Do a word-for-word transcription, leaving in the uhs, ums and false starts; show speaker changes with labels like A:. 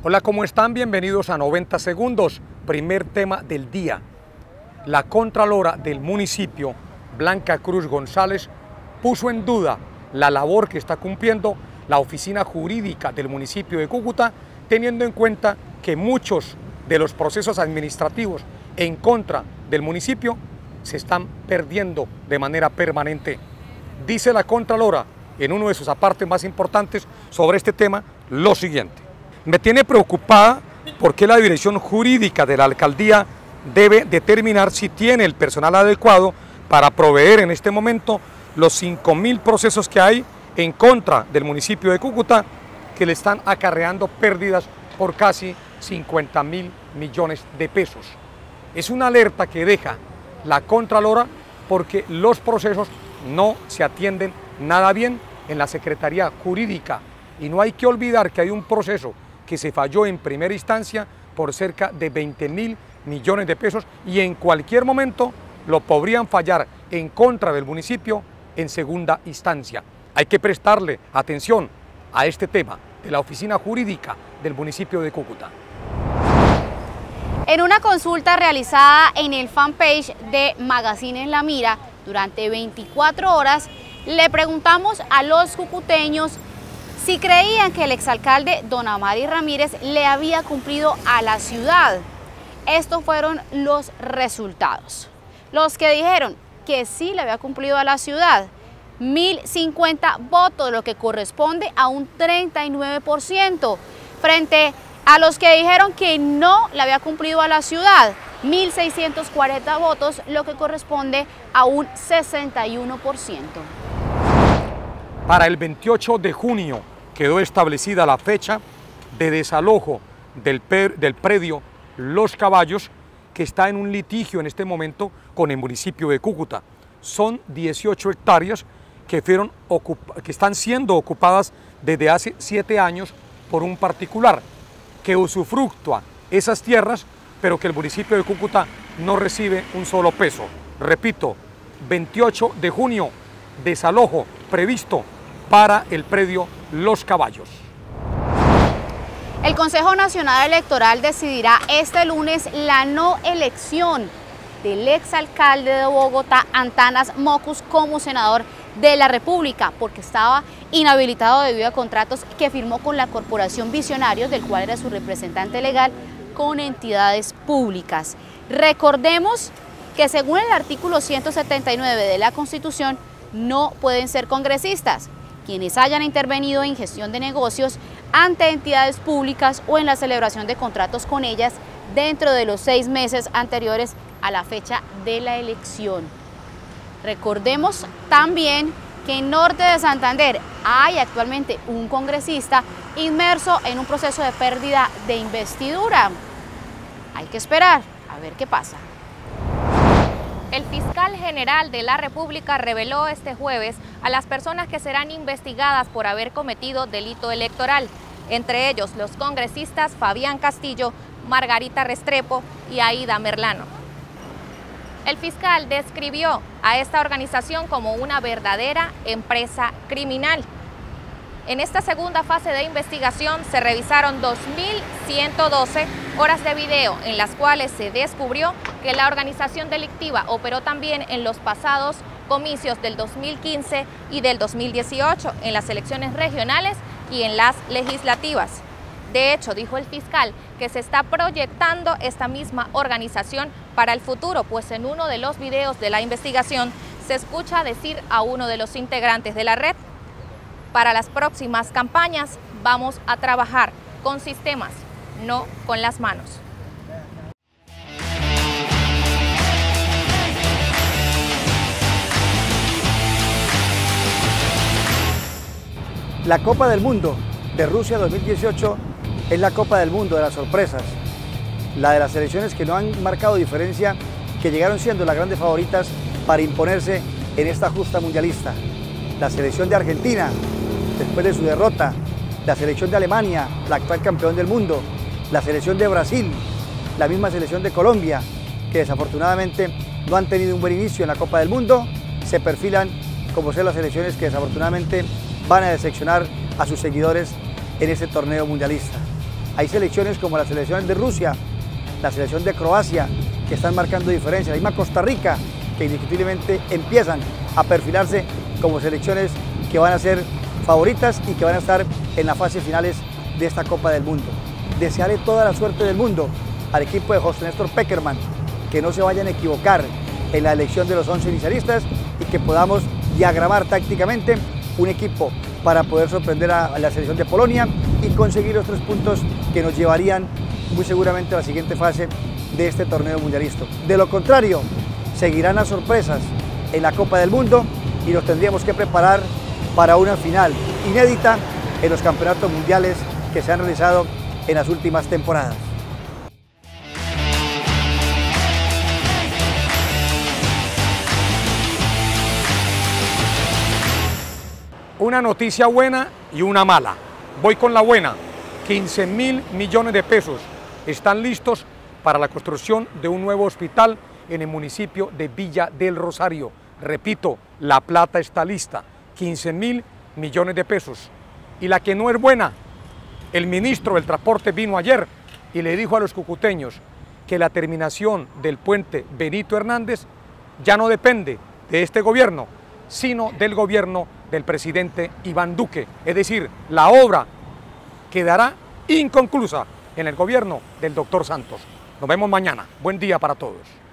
A: Hola, ¿cómo están? Bienvenidos a noventa segundos, primer tema del día. La Contralora del municipio, Blanca Cruz González, puso en duda la labor que está cumpliendo la oficina jurídica del municipio de Cúcuta, teniendo en cuenta que muchos de los procesos administrativos en contra del municipio se están perdiendo de manera permanente. Dice la Contralora en uno de sus apartes más importantes sobre este tema lo siguiente: me tiene preocupada porque la dirección jurídica de la alcaldía debe determinar si tiene el personal adecuado para proveer en este momento los cinco mil procesos que hay en contra del municipio de Cúcuta, que le están acarreando pérdidas por casi cincuenta mil millones de pesos. Es una alerta que deja la Contralora porque los procesos no se atienden nada bien en la Secretaría Jurídica, y no hay que olvidar que hay un proceso que se falló en primera instancia por cerca de veinte mil millones de pesos y en cualquier momento lo podrían fallar en contra del municipio en segunda instancia. Hay que prestarle atención a este tema de la oficina jurídica del municipio de Cúcuta.
B: En una consulta realizada en el fanpage de Magazine en la Mira, durante veinticuatro horas, le preguntamos a los cucuteños si creían que el exalcalde Don Amari Ramírez le había cumplido a la ciudad. Estos fueron los resultados. Los que dijeron que sí le había cumplido a la ciudad, mil cincuenta votos, lo que corresponde a un treinta y nueve por ciento, frente a los que dijeron que no le había cumplido a la ciudad, mil seiscientos cuarenta votos, lo que corresponde a un sesenta y uno por ciento.
A: Para el veintiocho de junio quedó establecida la fecha de desalojo del, del predio Los Caballos, que está en un litigio en este momento con el municipio de Cúcuta. Son dieciocho hectáreas que, fueron que están siendo ocupadas desde hace siete años por un particular que usufructúa esas tierras, pero que el municipio de Cúcuta no recibe un solo peso. Repito, veintiocho de junio, desalojo previsto para el predio Los Caballos.
B: El Consejo Nacional Electoral decidirá este lunes la no elección del exalcalde de Bogotá, Antanas Mockus, como senador de la República, porque estaba inhabilitado debido a contratos que firmó con la Corporación Visionarios, del cual era su representante legal, con entidades públicas. Recordemos que según el artículo ciento setenta y nueve de la Constitución, no pueden ser congresistas quienes hayan intervenido en gestión de negocios ante entidades públicas o en la celebración de contratos con ellas dentro de los seis meses anteriores a la fecha de la elección. Recordemos también que en Norte de Santander hay actualmente un congresista inmerso en un proceso de pérdida de investidura. Hay que esperar a ver qué pasa. El fiscal general de la República reveló este jueves a las personas que serán investigadas por haber cometido delito electoral, entre ellos los congresistas Fabián Castillo, Margarita Restrepo y Aida Merlano. El fiscal describió a esta organización como una verdadera empresa criminal. En esta segunda fase de investigación se revisaron dos mil ciento doce horas de video en las cuales se descubrió que la organización delictiva operó también en los pasados comicios del dos mil quince y del dos mil dieciocho, en las elecciones regionales y en las legislativas. De hecho, dijo el fiscal que se está proyectando esta misma organización para el futuro, pues en uno de los videos de la investigación se escucha decir a uno de los integrantes de la red: para las próximas campañas vamos a trabajar con sistemas, no con las manos.
C: La Copa del Mundo de Rusia dos mil dieciocho es la Copa del Mundo de las sorpresas, la de las selecciones que no han marcado diferencia, que llegaron siendo las grandes favoritas para imponerse en esta justa mundialista. La selección de Argentina, después de su derrota, la selección de Alemania, la actual campeón del mundo, la selección de Brasil, la misma selección de Colombia, que desafortunadamente no han tenido un buen inicio en la Copa del Mundo, se perfilan como ser las selecciones que desafortunadamente van a decepcionar a sus seguidores en este torneo mundialista. Hay selecciones como la selección de Rusia, la selección de Croacia, que están marcando diferencia, la misma Costa Rica, que indiscutiblemente empiezan a perfilarse como selecciones que van a ser favoritas y que van a estar en las fases finales de esta Copa del Mundo. Desearle toda la suerte del mundo al equipo de José Néstor Pekerman, que no se vayan a equivocar en la elección de los once inicialistas y que podamos diagramar tácticamente un equipo para poder sorprender a la selección de Polonia y conseguir los tres puntos que nos llevarían muy seguramente a la siguiente fase de este torneo mundialista. De lo contrario, seguirán las sorpresas en la Copa del Mundo y nos tendríamos que preparar para una final inédita en los campeonatos mundiales que se han realizado en las últimas temporadas.
A: Una noticia buena y una mala. Voy con la buena. quince mil millones de pesos están listos para la construcción de un nuevo hospital en el municipio de Villa del Rosario. Repito, la plata está lista. quince mil millones de pesos. Y la que no es buena, el ministro del Transporte vino ayer y le dijo a los cucuteños que la terminación del puente Benito Hernández ya no depende de este gobierno, sino del gobierno del presidente Iván Duque. Es decir, la obra quedará inconclusa en el gobierno del doctor Santos. Nos vemos mañana. Buen día para todos.